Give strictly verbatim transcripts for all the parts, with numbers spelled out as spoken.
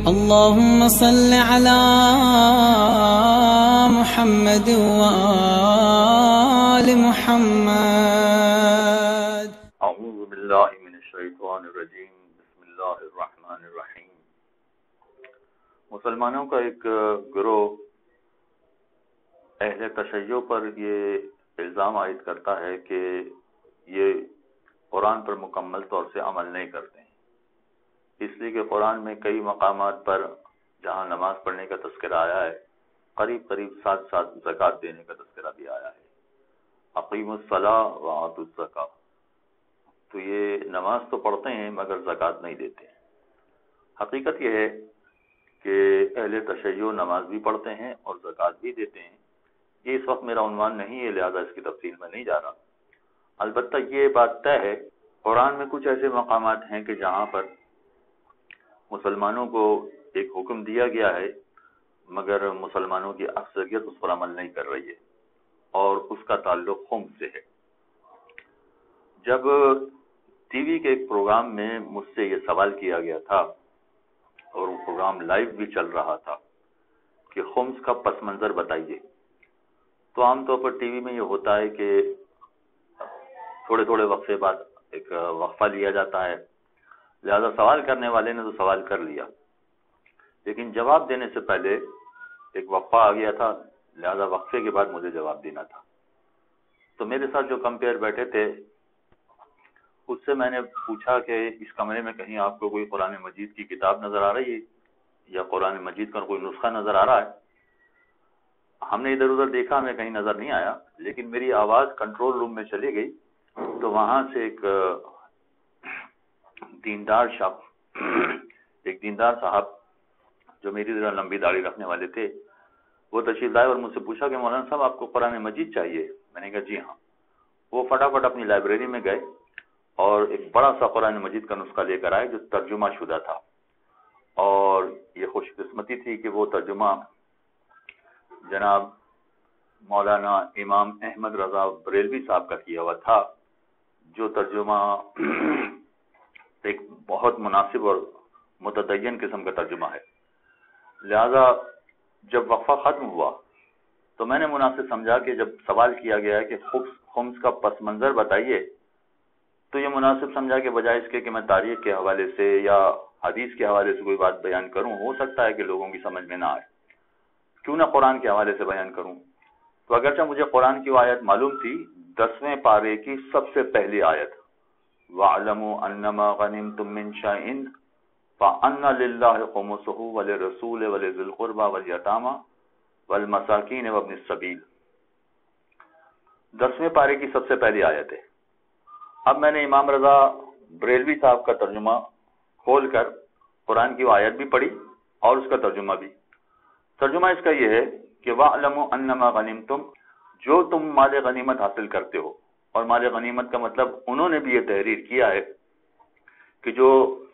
اللهم صل على محمد وآل محمد. اعوذ باللہ من الشیطان الرجیم. بسم اللہ الرحمن الرحیم. مسلمانوں کا ایک گروہ اہل تشیع پر یہ الزام عائد کرتا ہے کہ یہ قرآن پر مکمل طور سے عمل نہیں کرتے ہیں، اس لیے کہ قرآن میں کئی مقامات پر جہاں نماز پڑھنے کا تذکرہ آیا ہے، قریب قریب ساتھ ساتھ زکوٰۃ دینے کا تذکرہ بھی آیا ہے. اقیموا الصلاۃ وآتوا الزکاۃ. تو یہ نماز تو پڑھتے ہیں مگر زکوٰۃ نہیں دیتے ہیں. حقیقت یہ ہے کہ اہل تشیع نماز بھی پڑھتے ہیں اور زکوٰۃ بھی دیتے ہیں. یہ اس وقت میرا عنوان نہیں ہے، لہذا اس کی تفصیل میں نہیں جا رہا. البتہ یہ بات طے ہے، قرآن میں کچھ ایسے مقامات ہیں کہ جہاں پر مسلمانوں کو ایک حکم دیا گیا ہے مگر مسلمانوں کی اکثریت اس پر عمل نہیں کر رہی ہے، اور اس کا تعلق خمس سے ہے. جب ٹی وی کے ایک پروگرام میں مجھ سے یہ سوال کیا گیا تھا اور وہ پروگرام لائیو بھی چل رہا تھا کہ خمس کا پس منظر بتائیے، تو عام طور پر ٹی وی میں یہ ہوتا ہے کہ تھوڑے تھوڑے وقفے بعد ایک وقفہ لیا جاتا ہے، لہذا سوال کرنے والے نے تو سوال کر لیا، لیکن جواب دینے سے پہلے ایک وقفہ آ گیا تھا، لہذا وقفے کے بعد مجھے جواب دینا تھا. تو میرے ساتھ جو کمپیئر بیٹھے تھے اس سے میں نے پوچھا کہ اس کمرے میں کہیں آپ کو کوئی قرآن مجید کی کتاب نظر آ رہی ہے یا قرآن مجید کا کوئی نسخہ نظر آ رہا ہے؟ ہم نے ادھر ادھر دیکھا، ہمیں کہیں نظر نہیں آیا، لیکن میری آواز کنٹرول روم میں چلی گئی تو وہاں سے ایک دیندار شخص ایک دیندار صاحب جو میری طرح لمبی داڑھی رکھنے والے تھے، وہ تشریف لائے اور مجھ سے پوچھا کہ مولانا صاحب آپ کو قرآن مجید چاہیے؟ میں نے کہا جی ہاں. وہ فٹافٹ اپنی لائبریری میں گئے اور ایک بڑا سا قرآن مجید کا نسخہ لے کر آئے جو ترجمہ شدہ تھا، اور یہ خوش قسمتی تھی کہ وہ ترجمہ جناب مولانا امام احمد رضا بریلوی صاحب کا کیا ہوا تھا، جو ترجمہ ایک بہت مناسب اور متدین قسم کا ترجمہ ہے. لہذا جب وقفہ ختم ہوا تو میں نے مناسب سمجھا کہ جب سوال کیا گیا ہے کہ خمس کا پس منظر بتائیے، تو یہ مناسب سمجھا کہ بجائے اس کے کہ میں تاریخ کے حوالے سے یا حدیث کے حوالے سے کوئی بات بیان کروں، ہو سکتا ہے کہ لوگوں کی سمجھ میں نہ آئے، کیوں نہ قرآن کے حوالے سے بیان کروں. تو اگرچہ مجھے قرآن کی وہ آیت معلوم تھی، دسویں پارے کی سب سے پہلی آیت، وَاعْلَمُوا أَنَّمَا غَنِمْتُم مِّن شَيْءٍ فَأَنَّ لِلَّهِ خُمُسَهُ وَلِلرَّسُولِ وَلِذِي الْقُرْبَى وَالْيَتَامَى وَالْمَسَاكِينِ وَابْنِ السَّبِيلِ. دسویں پارے کی سب سے پہلی آیت ہے. اب میں نے امام رضا بریلوی صاحب کا ترجمہ کھول کر قرآن کی وہ آیت بھی پڑھی اور اس کا ترجمہ بھی. ترجمہ اس کا یہ ہے کہ وَاعْلَمُوا أَنَّمَا غَنِمْتُم، جو تم مال غنیمت حاصل کرتے ہو، اور مال غنیمت کا مطلب انہوں نے بھی یہ تحریر کیا ہے کہ جو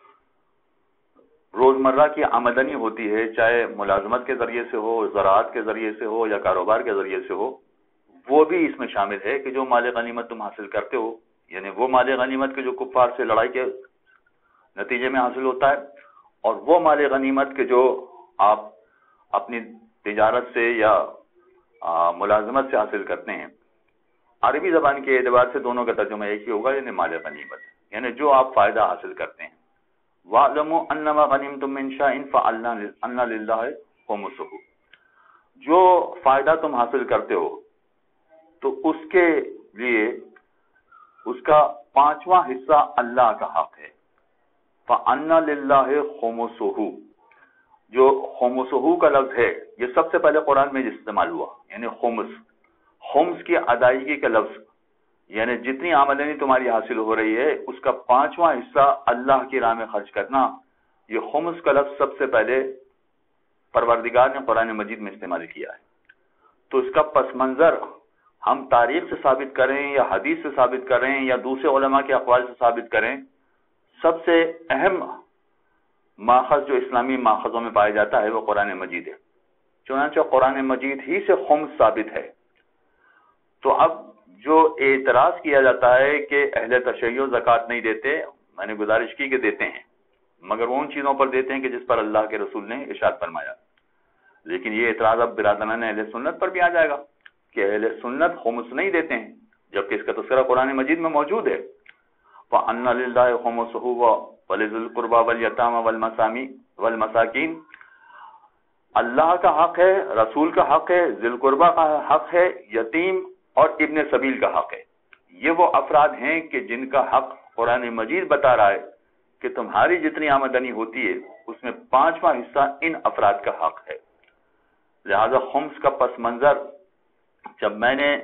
روزمرہ کی آمدنی ہوتی ہے، چاہے ملازمت کے ذریعے سے ہو، زراعت کے ذریعے سے ہو یا کاروبار کے ذریعے سے ہو، وہ بھی اس میں شامل ہے کہ جو مال غنیمت تم حاصل کرتے ہو، یعنی وہ مال غنیمت کے جو کفار سے لڑائی کے نتیجے میں حاصل ہوتا ہے، اور وہ مال غنیمت کے جو آپ اپنی تجارت سے یا ملازمت سے حاصل کرتے ہیں. عربی زبان کے اعتبار سے دونوں کا ترجمہ ایک ہی ہوگا، یعنی مال غنیمت، یعنی جو آپ فائدہ حاصل کرتے ہیں. وَاعْلَمُوا أَنَّمَا غَنِمْتُم مِّن شَيْءٍ فَأَنَّ لِلَّهِ خُمُسَهُ، جو فائدہ تم حاصل کرتے ہو تو اس کے لیے اس کا پانچواں حصہ اللہ کا حق ہے. فَأَنَّ لِلَّهِ خُمُسَهُ، جو خُمُسَهُ کا لفظ ہے یہ سب سے پہلے قرآن میں استعمال ہوا، یعنی خمس خمس کی ادائیگی کا لفظ، یعنی جتنی آمدنی تمہاری حاصل ہو رہی ہے اس کا پانچواں حصہ اللہ کی راہ میں خرچ کرنا. یہ خمس کا لفظ سب سے پہلے پروردگار نے قرآن مجید میں استعمال کیا ہے. تو اس کا پس منظر ہم تاریخ سے ثابت کریں یا حدیث سے ثابت کریں یا دوسرے علماء کے اقوال سے ثابت کریں، سب سے اہم ماخذ جو اسلامی ماخذوں میں پایا جاتا ہے وہ قرآن مجید ہے. چنانچہ قرآن مجید ہی سے خمس ثابت ہے. تو اب جو اعتراض کیا جاتا ہے کہ اہل تشیع زکوٰۃ نہیں دیتے، میں نے گزارش کی کہ دیتے ہیں، مگر وہ ان چیزوں پر دیتے ہیں کہ جس پر اللہ کے رسول نے ارشاد فرمایا. لیکن یہ اعتراض اب برادران اہل سنت پر بھی آ جائے گا کہ اہل سنت خمس نہیں دیتے ہیں، جبکہ اس کا تذکرہ قرآن مجید میں موجود ہے. وَأَنَّ لِلَّهِ خُمُسُهُ وَلِذِي الْقُرْبَى وَالْيَتَامَى وَالْمَسَاكِينِ، اللہ کا حق ہے، رسول کا حق ہے، ذی القربہ کا حق ہے، یتیم اور ابن سبیل کا حق ہے. یہ وہ افراد ہیں کہ جن کا حق قرآن مجید بتا رہا ہے کہ تمہاری جتنی آمدنی ہوتی ہے اس میں پانچواں حصہ ان افراد کا حق ہے. لہذا خمس کا پس منظر جب میں نے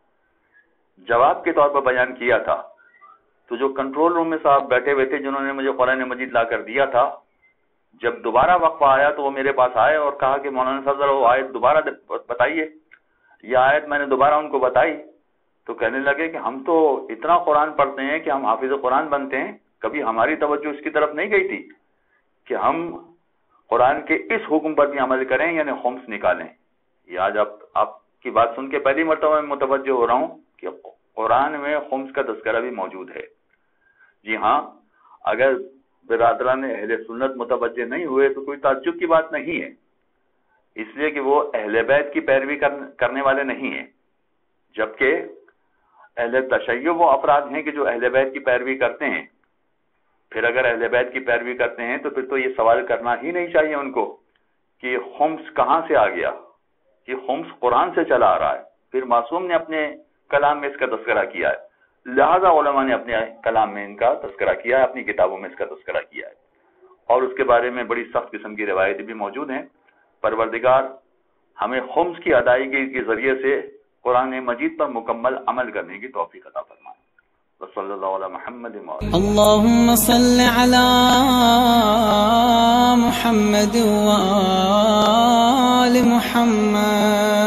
جواب کے طور پر بیان کیا تھا تو جو کنٹرول روم میں صاحب بیٹھے ہوئے تھے جنہوں نے مجھے قرآن مجید لا کر دیا تھا، جب دوبارہ وقفہ آیا تو وہ میرے پاس آئے اور کہا کہ مولانا صاحب ذرا وہ آیت دوبارہ بتائیے. یہ آیت میں نے دوبارہ ان کو بتائی تو کہنے لگے کہ ہم تو اتنا قرآن پڑھتے ہیں کہ ہم حافظ قرآن بنتے ہیں، کبھی ہماری توجہ اس کی طرف نہیں گئی تھی کہ ہم قرآن کے اس حکم پر بھی عمل کریں، یعنی خمس نکالیں. یہ آج آپ آپ کی بات سن کے پہلی مرتبہ میں متوجہ ہو رہا ہوں کہ قرآن میں خمس کا تذکرہ بھی موجود ہے. جی ہاں، اگر برادران اہل سنت متوجہ نہیں ہوئے تو کوئی تعجب کی بات نہیں ہے، اس لیے کہ وہ اہل بیت کی پیروی کرنے والے نہیں ہیں، جبکہ اہل تشیع وہ افراد ہیں کہ جو اہل بیت کی پیروی کرتے ہیں. پھر اگر اہل بیت کی پیروی کرتے ہیں تو پھر تو یہ سوال کرنا ہی نہیں چاہیے ان کو کہ خمس کہاں سے آ گیا. یہ خمس قرآن سے چلا آ رہا ہے، پھر معصوم نے اپنے کلام میں اس کا تذکرہ کیا ہے، لہذا علماء نے اپنے کلام میں ان کا تذکرہ کیا ہے، اپنی کتابوں میں اس کا تذکرہ کیا ہے، اور اس کے بارے میں بڑی سخت قسم کی روایتیں بھی موجود ہیں. پروردگار ہمیں خمس کی ادائیگی کے ذریعے سے قرآن مجید پر مکمل عمل کرنے کی توفیق عطا فرمائے. صلی اللہ علیہ محمد. اللهم صل على محمد وآل محمد.